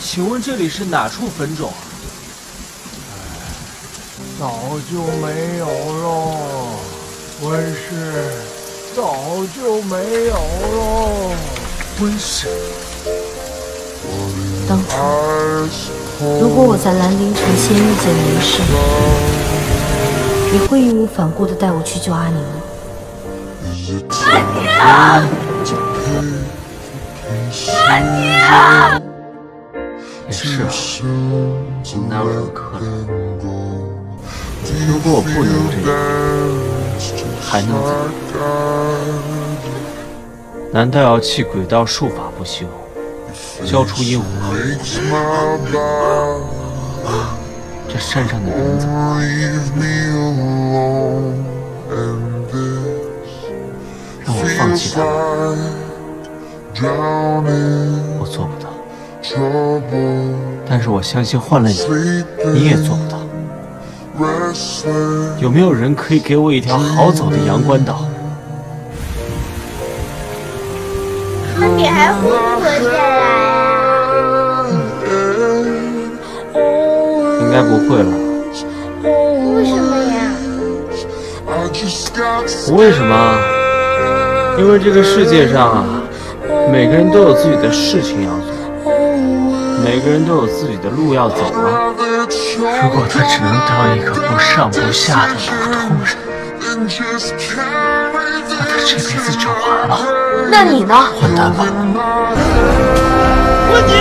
请问这里是哪处坟冢啊？ 早就没有喽，温氏，早就没有喽。 温氏。 当初，如果我在兰陵城先遇见林氏，你会义无反顾地带我去救阿宁吗？ 阿宁！ 也是啊，哪有人可能？如果我不能这样，还能怎么？难道要弃鬼道术法不修，交出鹦鹉核？这山上的人怎么办？让我放弃他们？我做不到。但是我相信换了你也做不到。有没有人可以给我一条好走的阳关道？ 那你还会不会下来啊？ 应该不会了。 为什么呀？ 为什么？因为这个世界上啊，每个人都有自己的事情要做，每个人都有自己的路要走啊。如果他只能当一个不上不下的普通人，那他这辈子就完了。 那你呢？ 混蛋吧！ 温宁，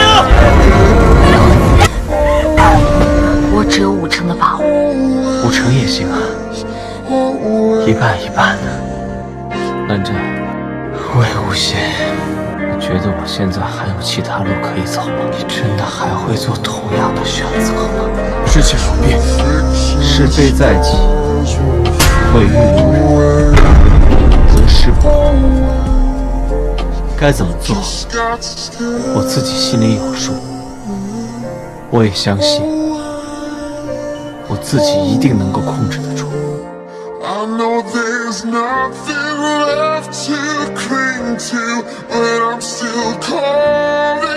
我只有5成的把握。 5成也行啊，一半一半的。兰真，魏无羡，你觉得我现在还有其他路可以走吗？你真的还会做同样的选择吗？ 事情有变， 是非在即，会遇无人，得失不容。该怎么做，我自己心里有数。我也相信，我自己一定能够控制得住。 I know there's nothing left to cling to, but I'm still calling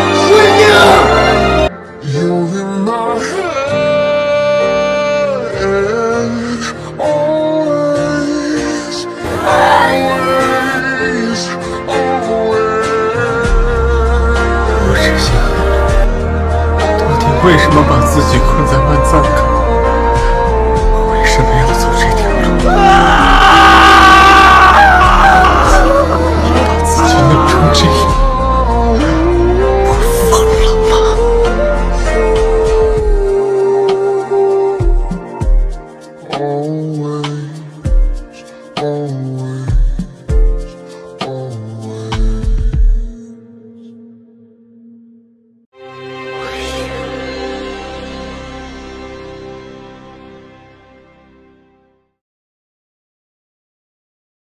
you in my head, always, always, always. 我这些到底为什么把自己困在万赞港？